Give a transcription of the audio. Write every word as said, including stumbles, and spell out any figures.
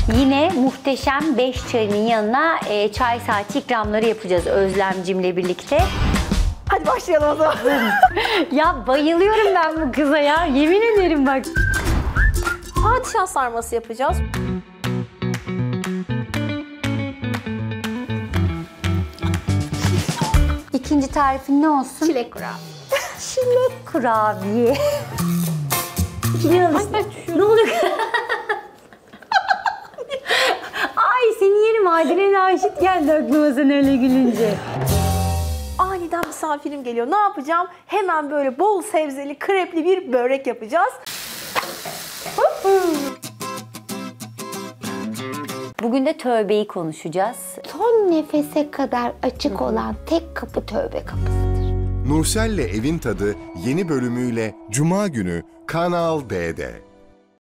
Yine muhteşem beş çayının yanına e, çay saati ikramları yapacağız Özlemcimle birlikte. Hadi başlayalım o zaman. Ya bayılıyorum ben bu kıza ya. Yemin ederim bak. Padişah sarması yapacağız. İkinci tarifin ne olsun? Çilek kurabiye. Çilek kurabiye. Ne oluyor? Ay seni yerim, Adile Naşit geldi aklıma sen öyle gülünce. Aniden misafirim geliyor. Ne yapacağım? Hemen böyle bol sebzeli, krepli bir börek yapacağız. Bugün de tövbeyi konuşacağız. Son nefese kadar açık olan tek kapı tövbe kapısıdır. Nursel'le Evin Tadı yeni bölümüyle Cuma günü Kanal D'de.